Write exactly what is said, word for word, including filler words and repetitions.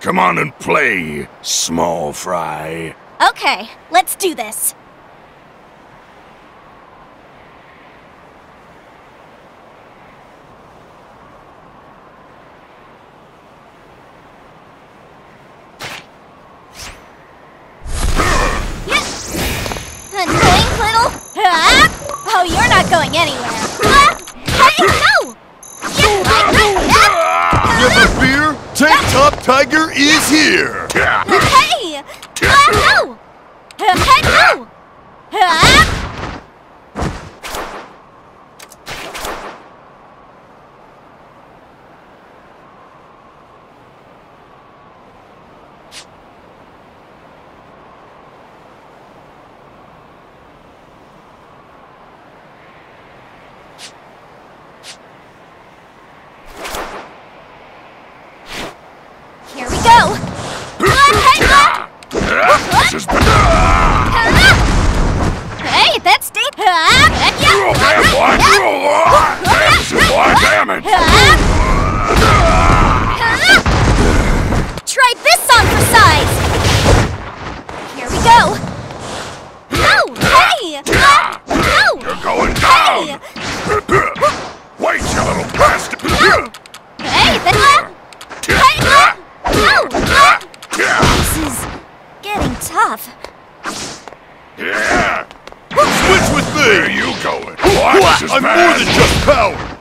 Come on and play, small fry. Okay, let's do this. Annoying little... Ah! Oh, you're not going anywhere. Ah! Hey, no! You have a beer? Tank Top Tiger is here! Hey! Ah, no! Hey, no! Ah! Here we go! This is Hey, that's deep! Damn it! Try this on for size! Here we go! No! Hey! No! You're going down! Wait, you little bastard! Hey, then... Hey! No! This is getting tough. Yeah! Switch with me! Where are you going? What? This is I'm bad. more than just power!